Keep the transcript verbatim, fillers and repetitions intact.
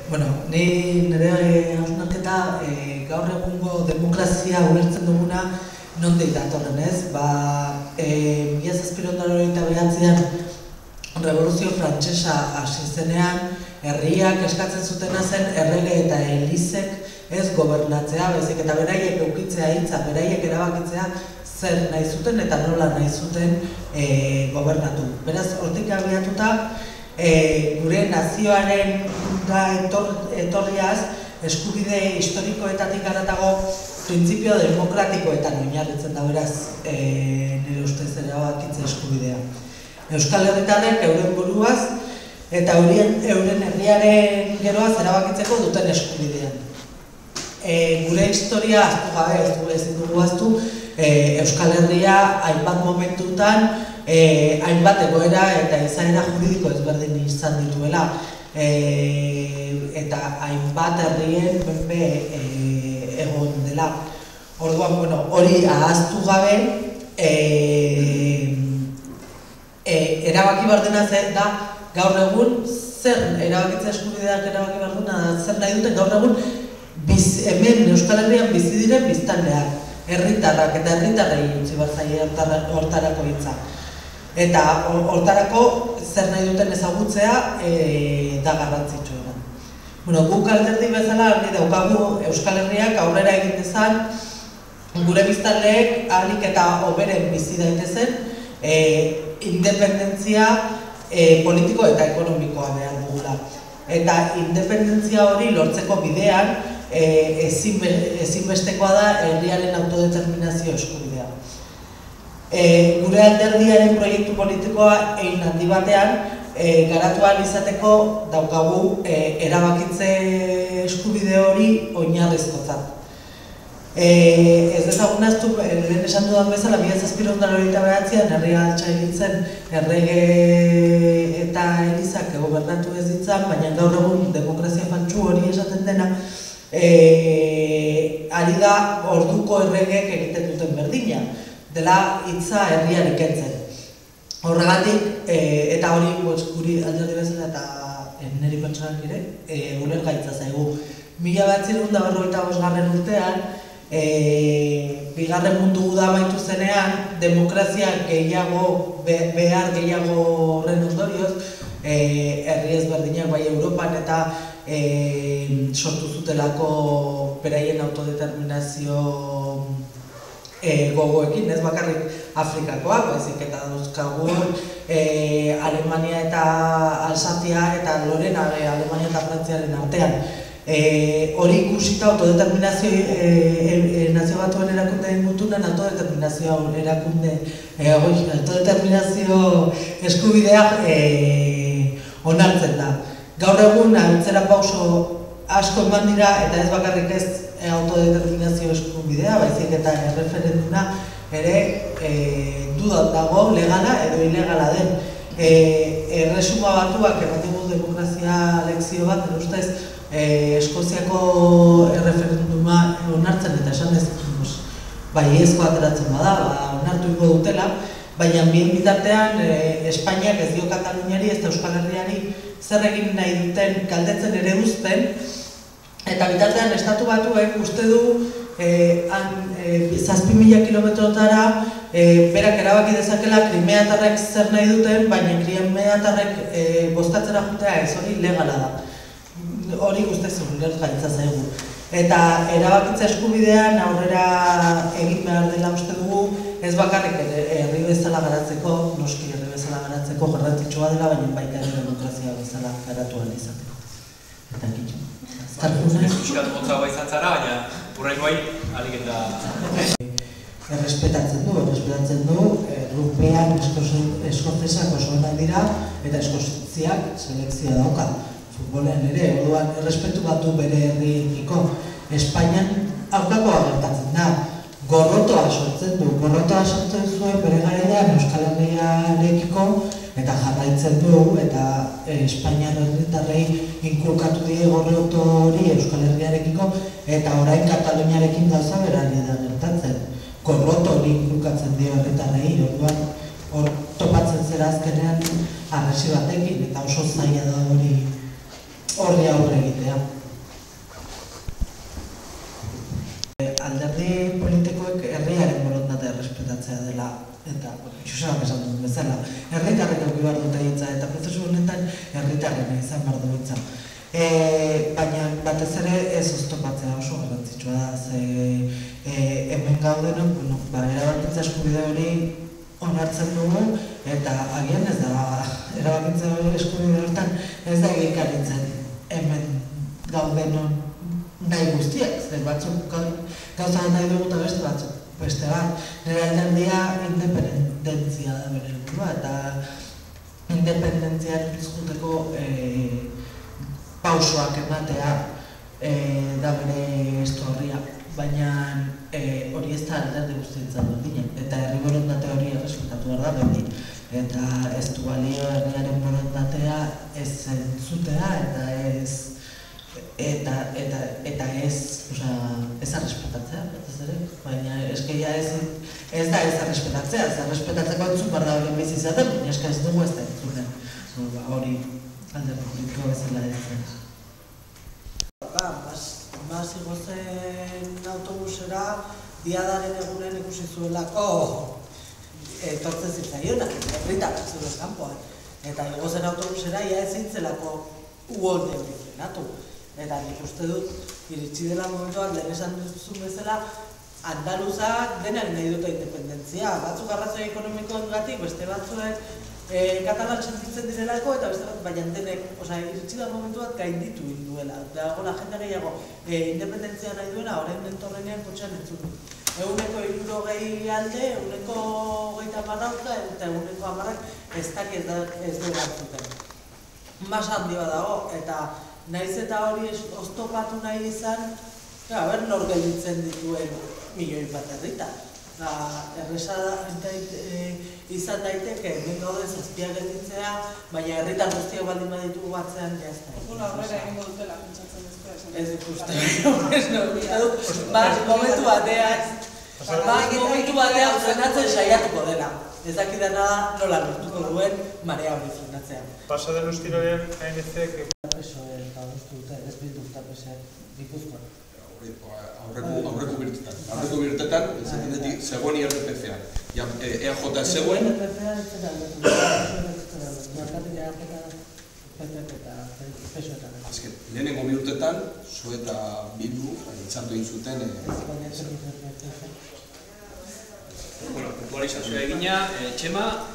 Bueno, ni nire hausnarketa e, gaur egungo demokrazia ulertzen duguna nondik datorren ez? Ba, e, mila zazpiehun eta laurogeita bederatzian Revoluzio Frantsesa hasi zenean, herriak eskatzen zutena zen errege eta elizek ez gobernatzea, baizik eta beraiek eukitzea hitza, beraiek erabakitzea zer nahi zuten eta nola nahi zuten e, gobernatu. Beraz, hortik abiatuta, E, gure nazioaren da etor, etorriaz eskubide historikoetatik haratago printzipio demokratikoetan oinarritzen da, beraz e, nire ustez erabakitze eskubidea. Euskal Herritarrek euren buruaz eta eurien, euren herriaren geroaz erabakitzeko duten eskubidean. E, gure historia ahaztu gabe, ez dugu ezin dugu ahaztu, e, Euskal Herria hainbat momentutan Eh, hainbat egoera eta izaera juridiko ezberdin izan dituela eh, eta hainbat herrien benbe eh, egon dela. Orduan, bueno, hori ahaztu gabe eh, eh, erabaki behar dena da gaur egun zer erabakitza eskubideak erabaki behar dena zer nahi duten gaur egun biz, hemen Euskal Herrian bizi diren biztanleak, herritarrak eta herritarrei utzi behar zaie hortarako hitza. Eta hortarako zer nahi duten ezagutzea e, da garrantzitsua. Bueno, guk alderdi bezala argi daukagu Euskal Herriak aurrera egin dezan, gure biztanleek ahalik eta hoberen bizi daitezen, e, independentzia e, politiko eta ekonomikoa behar dugula. Eta independentzia hori lortzeko bidean e, ezinbestekoa da herriaren autodeterminazio eskubidea. E, gure alderdiaren proiektu politikoa egin handi batean e, garatu ahal izateko daukagu e, erabakitze eskubide hori oinarrizkotzat. E, ez dezagun ahaztu, lehen esan dudan bezala, mila zazpiehun eta laurogeita bederatzian herria altxailitzen errege eta elizak gobernatu ez ditzan, baina gaur egun demokrazia faltsu hori esaten dena, e, ari da orduko erregeek egiten duten berdina. Dela hitza herriari kentzen. Horregatik, e, eta hori guri alderdi bezala eta e, niri pertsonak ere, e, ulergaitza zaigu. Mila bederatziehun eta berrogeita bosgarren urtean, e, bigarren mundu guda amaitu zenean, demokrazia gehiago, be, behar gehiago horren ondorioz, e, herri ezberdinak bai Europan eta e, sortu zutelako beraien autodeterminazio E, gogoekin, ez bakarrik Afrikakoak, baizik eta dauzkagu e, Alemania eta Alsatia eta Lorena e, Alemania eta Frantziaren artean. E, hori ikusita autodeterminazio e, e, nazio batuen erakundeen gutunan autodeterminazio erakunde e, autodeterminazio eskubideak e, onartzen da. Gaur egun antzera pauso asko eman dira eta ez bakarrik ez autodeterminazio eskubidea, baizik eta erreferenduna ere e, dudan dago legala edo ilegala den. E, erresuma batuak ematen du demokrazia lekzio bat, ustez e, Eskoziako erreferenduma onartzen eta esan ez bai ezko ateratzen bada, ba, onartu ingo dutela, baina bien bitartean e, Espainiak ez dio Kataluniari ez da Euskal Herriari zer egin nahi duten galdetzen ere uzten. Eta bitartean estatu batuek uste du eh, han, eh, zazpi mila kilometrotara eh, berak erabaki dezakela krimeatarrek zer nahi duten, baina krimeatarrek eh, bozkatzera jutea ez hori legala da. Hori guztez ulerz gaitza zaigu. Eta erabakitza eskubidean aurrera egin behar dela uste dugu, ez bakarrik herri bezala garatzeko, noski herri bezala garatzeko garrantzitsua dela, baina baita ere demokrazia bezala garatu ahal izateko. Eta kitxo. Euskatu motzagoa izan zara, baina hurrengoai alik eta... Errespetatzen du, errespetatzen du, Rupean eskozesak oso onak dira eta eskoziak selekzioa dauka. Futbolean ere, orduan errespetu bat du bere herriekiko. Espainian aurkakoa gertatzen da, gorrotoa sortzen du, gorrotoa sortzen zuen bere garaian Euskal Herriarekiko eta jarraitzen du eta Espainiar herritarrei inkulkatu die gorroto hori Euskal Herriarekiko eta orain Kataluniarekin gauza berari da gertatzen. Gorroto hori inkulkatzen dio herritarrei, orduan hor topatzen zera azkenean arresi batekin eta oso zaila da hori horri aurre egitea. Alderdi politikoek herriaren borondatea errespetatzea dela, eta Josebak esan duen bezala, herritarrek eduki behar dute hitza, eta prozesu honetan herritarrena izan behar du hitza. Baina batez ere ez oztopatzea oso garrantzitsua da, ze hemen gaudenok erabakitza eskubide hori onartzen dugu, eta agian ez da, erabakitza eskubide horretan ez da egikaritzen hemen gaudenon nahi guztiak, zer batzuk gauza nahi dugu eta beste batzuk beste bat. Nire alderdia independentzia da bere helburua, eta independentzia izkuteko pausoak ematea da bere estorria, baina hori ez da alderdi guztientzat berdinen, eta herri borondate hori errespetatu behar da berdin. Eta ez du balio herriaren borondatea ez entzutea eta ez eta eta eta ez, osea, ez arrespetatzea, batez ere, baina eskeia ez ez da ez arrespetatzea, ez arrespetatzeko entzun behar da hori bizi izaten, baina eska ez dugu ez da entzunen. Hori alderdi politiko bezala ez da. Mas igozen autobusera diadaren egunen ikusi zuelako etortzen zitzaionak, herritarrak zeuden kanpoan. Eta igozen autobusera ia ezin zelako uholde hori frenatu. Eta nik uste dut, iritsi dela momentuan, lehen esan duzun bezala, andaluzak denak nahi dute independentzia. Batzuk arrazoi ekonomikoengatik, beste batzuek katalan sentitzen direlako, eta beste bat, baina denek, osea, iritsi da momentu bat gainditu duela. Dago la jende gehiago independentzia nahi duena, orain dentorrenean kotxean entzun du. Eguneko hirurogei alde, eguneko hogeita hamarra eta eguneko hamarrak ez daki ez dugu hartzuten. Masa handi bat dago, eta naiz eta hori oztopatu nahi izan, ber nor gelditzen dituen milioi bat herritar. Erresa izan daiteke, hemen gaude zazpiak gelditzea, baina herritar guztiak baldin baditugu batzean jazta. Gula horrela egingo dutela, pentsatzen ez da. Ez ikuste. Momentu batean, momentu batean frenatzen saiatuko dela. Ez dakidana nola lortuko duen marea hori frenatzea. Pasa den ustiraren A N C que... Pesoe eta adostu dute, ez bildu eta Pesoe Gipuzkoan. Aurreko birtetan. Aurreko birtetan, zenetik, zegoen I R P F-a. E A J zegoen... I R P F-a ez zera aldetu, markatik E A J eta Pesoetan. Azken, lehenengo bi urtetan, zu eta Bildu, itzartu egin zuten... Bueno, puntualizazioa egina, Txema,